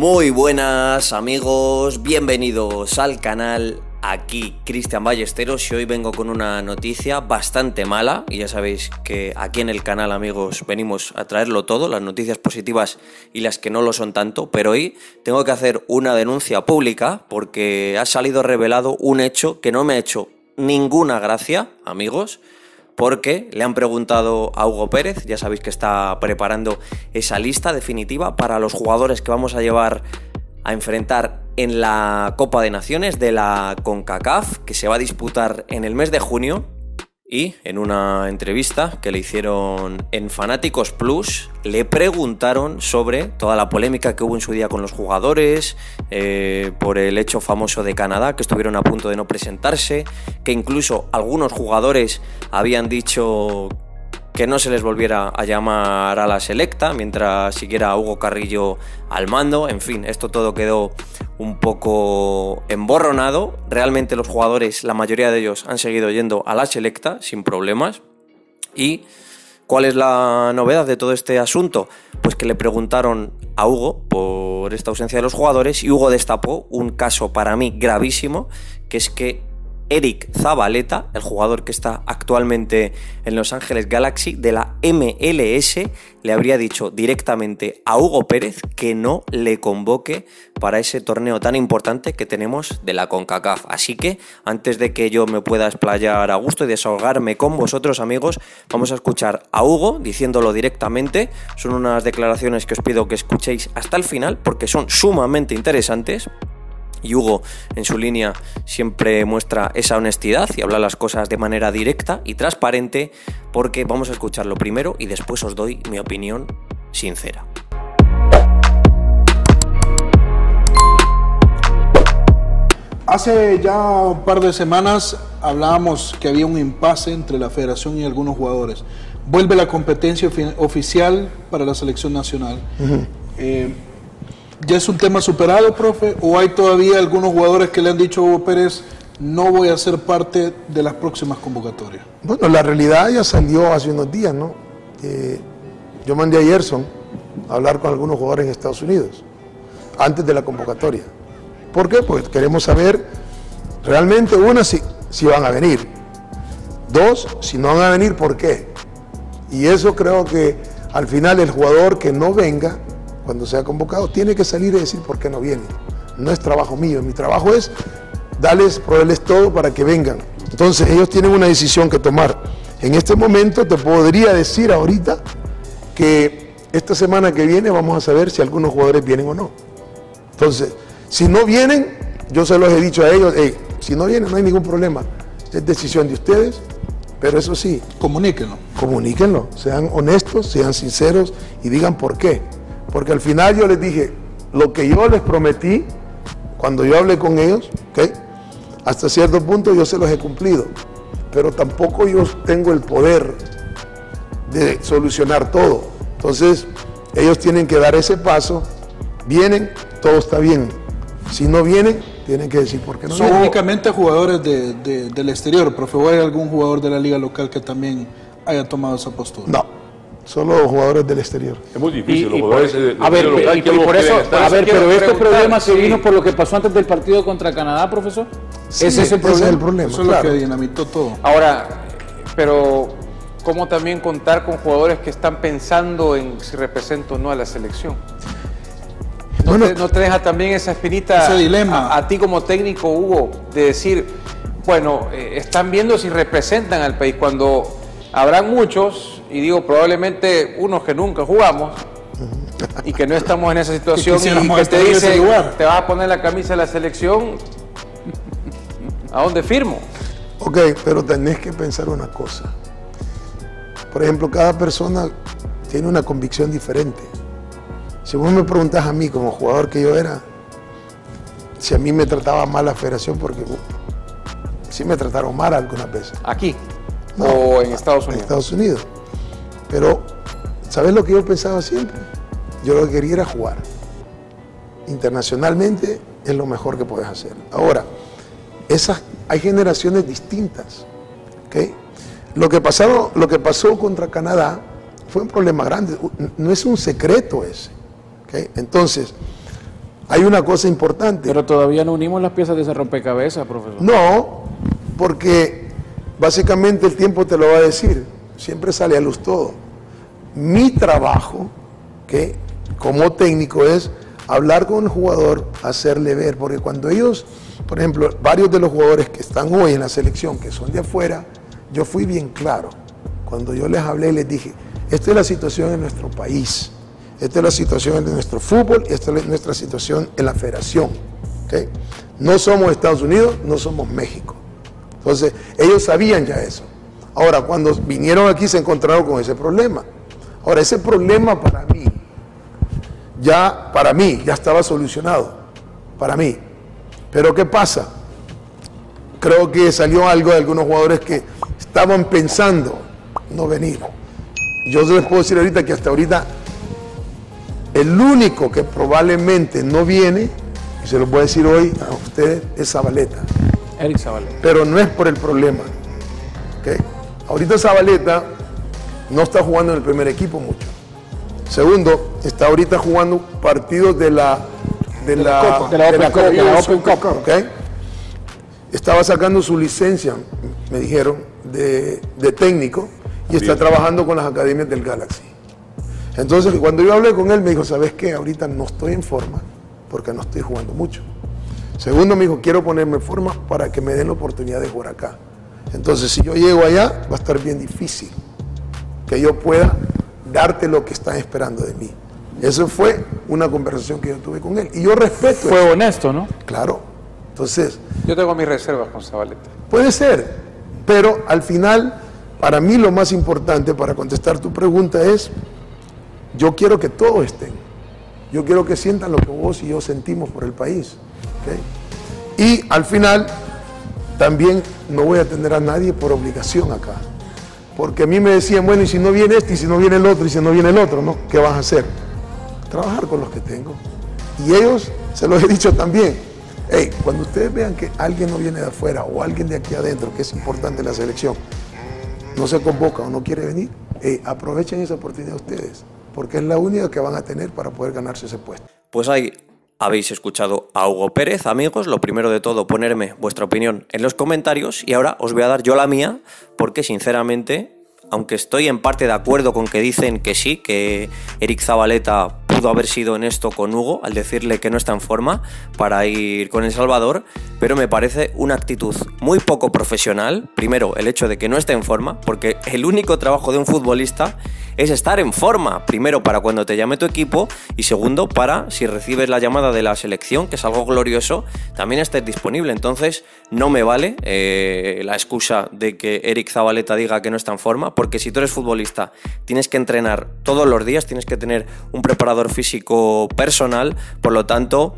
Muy buenas amigos, bienvenidos al canal. Aquí Cristian Ballesteros y hoy vengo con una noticia bastante mala y ya sabéis que aquí en el canal, amigos, venimos a traerlo todo, las noticias positivas y las que no lo son tanto, pero hoy tengo que hacer una denuncia pública porque ha salido revelado un hecho que no me ha hecho ninguna gracia, amigos, porque le han preguntado a Hugo Pérez, ya sabéis que está preparando esa lista definitiva para los jugadores que vamos a llevar a enfrentar en la Copa de Naciones de la CONCACAF, que se va a disputar en el mes de junio. Y en una entrevista que le hicieron en Fanáticos Plus, le preguntaron sobre toda la polémica que hubo en su día con los jugadores, por el hecho famoso de Canadá, que estuvieron a punto de no presentarse, que incluso algunos jugadores habían dicho que no se les volviera a llamar a la selecta mientras siguiera Hugo Carrillo al mando. En fin, esto todo quedó un poco emborronado. Realmente los jugadores, la mayoría de ellos, han seguido yendo a la selecta sin problemas. ¿Y cuál es la novedad de todo este asunto? Pues que le preguntaron a Hugo por esta ausencia de los jugadores y Hugo destapó un caso para mí gravísimo, que es que Eric Zabaleta, el jugador que está actualmente en Los Ángeles Galaxy de la MLS, le habría dicho directamente a Hugo Pérez que no le convoque para ese torneo tan importante que tenemos de la CONCACAF. Así que antes de que yo me pueda explayar a gusto y desahogarme con vosotros, amigos, vamos a escuchar a Hugo diciéndolo directamente. Son unas declaraciones que os pido que escuchéis hasta el final porque son sumamente interesantes. Y Hugo, en su línea, siempre muestra esa honestidad y habla las cosas de manera directa y transparente, porque vamos a escucharlo primero y después os doy mi opinión sincera. Hace ya un par de semanas hablábamos que había un impasse entre la federación y algunos jugadores. Vuelve la competencia oficial para la selección nacional. ¿Ya es un tema superado, profe? ¿O hay todavía algunos jugadores que le han dicho a Hugo Pérez no voy a ser parte de las próximas convocatorias? Bueno, la realidad ya salió hace unos días, ¿no? Yo mandé a Gerson a hablar con algunos jugadores en Estados Unidos antes de la convocatoria. ¿Por qué? Pues queremos saber realmente, una, si van a venir. Dos, si no van a venir, ¿por qué? Y eso creo que al final el jugador que no venga, cuando sea convocado, tiene que salir y decir por qué no viene. No es trabajo mío, mi trabajo es proveerles todo para que vengan. Entonces ellos tienen una decisión que tomar. En este momento te podría decir ahorita que esta semana que viene vamos a saber si algunos jugadores vienen o no. Entonces, si no vienen, yo se los he dicho a ellos, si no vienen no hay ningún problema, es decisión de ustedes, pero eso sí, comuníquenlo, sean honestos, sean sinceros y digan por qué. Porque al final yo les dije, lo que yo les prometí, cuando yo hablé con ellos, ¿okay? Hasta cierto punto yo se los he cumplido, pero tampoco yo tengo el poder de solucionar todo. Entonces, ellos tienen que dar ese paso, vienen, todo está bien. Si no vienen, tienen que decir por qué no. ¿Son únicamente jugadores del exterior, profe? ¿O hay algún jugador de la liga local que también haya tomado esa postura? No. Solo jugadores del exterior. Es muy difícil, los jugadores pero este problema se vino por lo que pasó antes del partido contra Canadá, profesor. Sí, ese es el problema. Eso es lo que dinamitó todo. Ahora, pero ¿cómo también contar con jugadores que están pensando en si representan o no a la selección? ¿No te deja también esa espinita, ese dilema a ti como técnico, Hugo, de decir, bueno, están viendo si representan al país cuando habrán muchos, y digo probablemente unos que nunca jugamos y que no estamos en esa situación y que te dicen, te vas a poner la camisa de la selección, ¿a dónde firmo? Ok, pero tenés que pensar una cosa. Por ejemplo, cada persona tiene una convicción diferente. Si vos me preguntás a mí como jugador que yo era, si a mí me trataba mal la federación, porque sí me trataron mal algunas veces. ¿Aquí? No, ¿o en Estados Unidos? En Estados Unidos. Pero, ¿sabes lo que yo pensaba siempre? Yo lo que quería era jugar. Internacionalmente es lo mejor que puedes hacer. Ahora, hay generaciones distintas. ¿Okay? Lo que pasó contra Canadá fue un problema grande. No es un secreto ese. ¿Okay? Entonces, hay una cosa importante. Pero todavía no unimos las piezas de ese rompecabezas, profesor. No, porque básicamente el tiempo te lo va a decir. Siempre sale a luz todo. Mi trabajo, que como técnico, es hablar con el jugador, hacerle ver, porque cuando ellos, por ejemplo, varios de los jugadores que están hoy en la selección, que son de afuera, yo fui bien claro. Cuando yo les hablé, les dije, esta es la situación en nuestro país, esta es la situación en nuestro fútbol, esta es nuestra situación en la federación. ¿Okay? No somos Estados Unidos, no somos México. Entonces, ellos sabían ya eso. Ahora, cuando vinieron aquí se encontraron con ese problema. Ahora, ese problema para mí ya estaba solucionado, para mí. Pero ¿qué pasa? Creo que salió algo de algunos jugadores que estaban pensando no venir. Yo les puedo decir ahorita que hasta ahorita el único que probablemente no viene, y se lo voy a decir hoy a ustedes, es Zabaleta. Eric Zabaleta. Pero no es por el problema. ¿Okay? Ahorita Zabaleta no está jugando en el primer equipo mucho. Segundo, está ahorita jugando partidos de la Open Cup. ¿Okay? Estaba sacando su licencia, me dijeron, de técnico, y está trabajando con las academias del Galaxy. Entonces, cuando yo hablé con él, me dijo, ¿sabes qué? Ahorita no estoy en forma, porque no estoy jugando mucho. Segundo, me dijo, quiero ponerme en forma para que me den la oportunidad de jugar acá. Entonces, si yo llego allá, va a estar bien difícil que yo pueda darte lo que están esperando de mí. Eso fue una conversación que yo tuve con él. Y yo respeto Fue eso. honesto, ¿no? Claro. Entonces, Yo tengo mis reservas con Zabaleta. puede ser, pero al final, para mí lo más importante para contestar tu pregunta es, yo quiero que todos estén. Yo quiero que sientan lo que vos y yo sentimos por el país. ¿Okay? Y al final, también no voy a tener a nadie por obligación acá. Porque a mí me decían, bueno, y si no viene este, y si no viene el otro, y si no viene el otro, ¿no? ¿Qué vas a hacer? Trabajar con los que tengo. Y ellos, se los he dicho también, hey, cuando ustedes vean que alguien no viene de afuera o alguien de aquí adentro, que es importante en la selección, no se convoca o no quiere venir, aprovechen esa oportunidad ustedes, porque es la única que van a tener para poder ganarse ese puesto. Pues ahí habéis escuchado a Hugo Pérez, amigos. Lo primero de todo, ponerme vuestra opinión en los comentarios y ahora os voy a dar yo la mía, porque sinceramente, aunque estoy en parte de acuerdo con que dicen que sí, que Eric Zabaleta pudo haber sido honesto con Hugo al decirle que no está en forma para ir con El Salvador, pero me parece una actitud muy poco profesional. Primero, el hecho de que no esté en forma, porque el único trabajo de un futbolista es estar en forma, primero para cuando te llame tu equipo y segundo para si recibes la llamada de la selección, que es algo glorioso, también estés disponible. Entonces no me vale la excusa de que Eric Zabaleta diga que no está en forma, porque si tú eres futbolista tienes que entrenar todos los días, tienes que tener un preparador físico personal, por lo tanto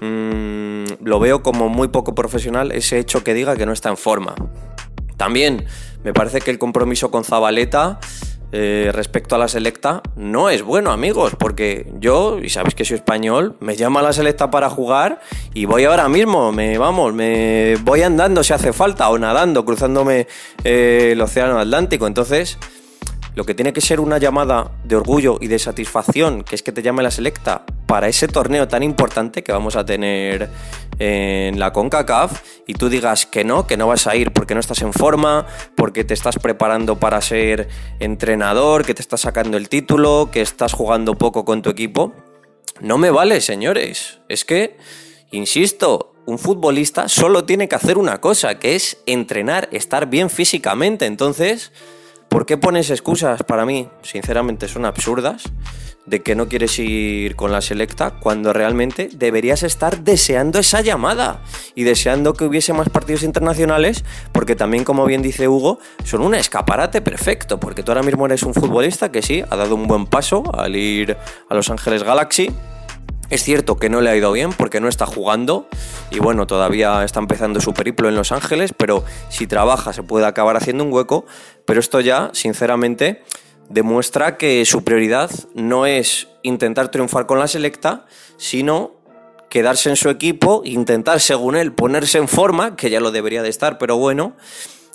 lo veo como muy poco profesional ese hecho que diga que no está en forma. También me parece que el compromiso con Zabaleta respecto a la selecta no es bueno, amigos, porque yo, y sabéis que soy español, me llama la selecta para jugar y voy ahora mismo, me voy andando si hace falta o nadando, cruzándome el océano Atlántico. Entonces, lo que tiene que ser una llamada de orgullo y de satisfacción, que es que te llame la selecta para ese torneo tan importante que vamos a tener en la CONCACAF, y tú digas que no vas a ir porque no estás en forma, porque te estás preparando para ser entrenador, que te estás sacando el título, que estás jugando poco con tu equipo. No me vale, señores. Es que, insisto, un futbolista solo tiene que hacer una cosa, que es entrenar, estar bien físicamente. Entonces, ¿por qué pones excusas? Para mí, sinceramente, son absurdas, de que no quieres ir con la selecta cuando realmente deberías estar deseando esa llamada y deseando que hubiese más partidos internacionales, porque también, como bien dice Hugo, son un escaparate perfecto, porque tú ahora mismo eres un futbolista que sí, ha dado un buen paso al ir a Los Ángeles Galaxy. Es cierto que no le ha ido bien porque no está jugando y bueno, todavía está empezando su periplo en Los Ángeles, pero si trabaja se puede acabar haciendo un hueco. Pero esto ya, sinceramente, demuestra que su prioridad no es intentar triunfar con la selecta, sino quedarse en su equipo, intentar, según él, ponerse en forma, que ya lo debería de estar, pero bueno,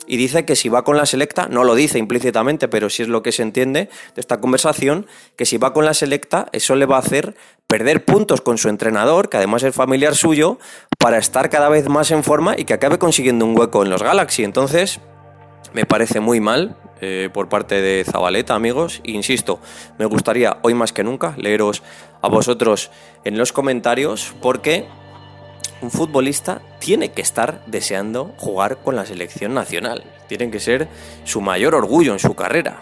y dice que si va con la selecta, no lo dice implícitamente, pero sí es lo que se entiende de esta conversación, que si va con la selecta, eso le va a hacer perder puntos con su entrenador, que además es familiar suyo, para estar cada vez más en forma y que acabe consiguiendo un hueco en los Galaxy. Entonces, me parece muy mal por parte de Zabaleta, amigos. Insisto, me gustaría hoy más que nunca leeros a vosotros en los comentarios, porque un futbolista tiene que estar deseando jugar con la selección nacional. Tiene que ser su mayor orgullo en su carrera.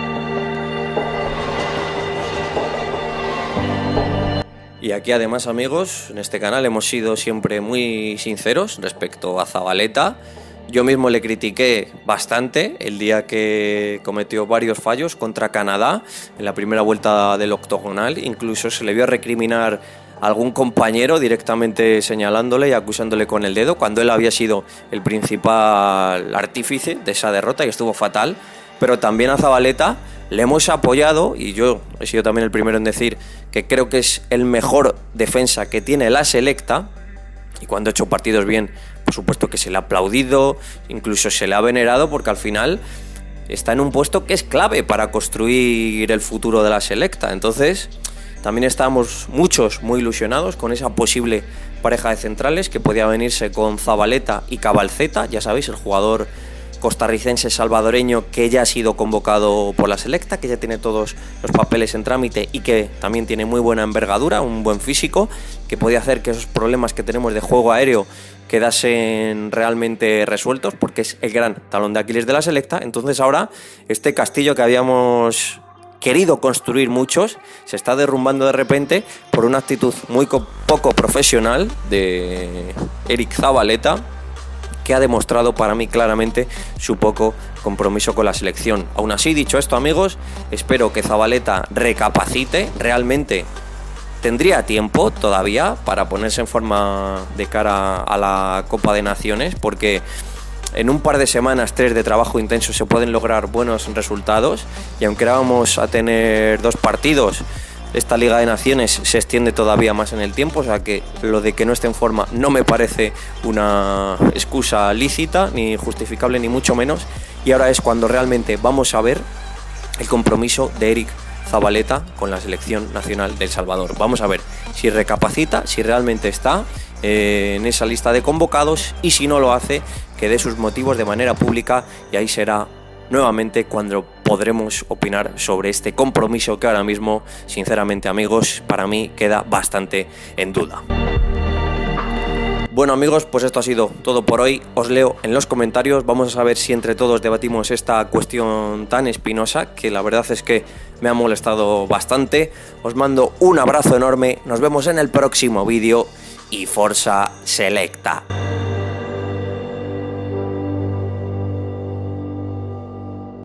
Y aquí además, amigos, en este canal hemos sido siempre muy sinceros respecto a Zabaleta. Yo mismo le critiqué bastante el día que cometió varios fallos contra Canadá en la primera vuelta del octogonal. Incluso se le vio recriminar a algún compañero directamente señalándole y acusándole con el dedo, cuando él había sido el principal artífice de esa derrota y estuvo fatal. Pero también a Zabaleta le hemos apoyado, y yo he sido también el primero en decir que creo que es el mejor defensa que tiene la selecta, y cuando ha hecho partidos bien, por supuesto que se le ha aplaudido, incluso se le ha venerado, porque al final está en un puesto que es clave para construir el futuro de la selecta. Entonces, también estábamos muchos muy ilusionados con esa posible pareja de centrales que podía venirse con Zabaleta y Cabalceta, ya sabéis, el jugador costarricense salvadoreño que ya ha sido convocado por la selecta, que ya tiene todos los papeles en trámite y que también tiene muy buena envergadura, un buen físico, que podía hacer que esos problemas que tenemos de juego aéreo quedasen realmente resueltos, porque es el gran talón de Aquiles de la selecta. Entonces ahora este castillo que habíamos querido construir muchos se está derrumbando de repente por una actitud muy poco profesional de Eric Zabaleta, que ha demostrado para mí claramente su poco compromiso con la selección. Aún así, dicho esto, amigos, espero que Zabaleta recapacite. Realmente tendría tiempo todavía para ponerse en forma de cara a la Copa de Naciones, porque en un par de semanas, 3 de trabajo intenso, se pueden lograr buenos resultados, y aunque ahora vamos a tener 2 partidos, esta Liga de Naciones se extiende todavía más en el tiempo, o sea que lo de que no esté en forma no me parece una excusa lícita, ni justificable, ni mucho menos. Y ahora es cuando realmente vamos a ver el compromiso de Eric Zabaleta con la selección nacional de El Salvador. Vamos a ver si recapacita, si realmente está en esa lista de convocados, y si no lo hace, que dé sus motivos de manera pública, y ahí será nuevamente cuando podremos opinar sobre este compromiso que ahora mismo, sinceramente, amigos, para mí queda bastante en duda. Bueno, amigos, pues esto ha sido todo por hoy. Os leo en los comentarios. Vamos a ver si entre todos debatimos esta cuestión tan espinosa, que la verdad es que me ha molestado bastante. Os mando un abrazo enorme. Nos vemos en el próximo vídeo y Forza Selecta.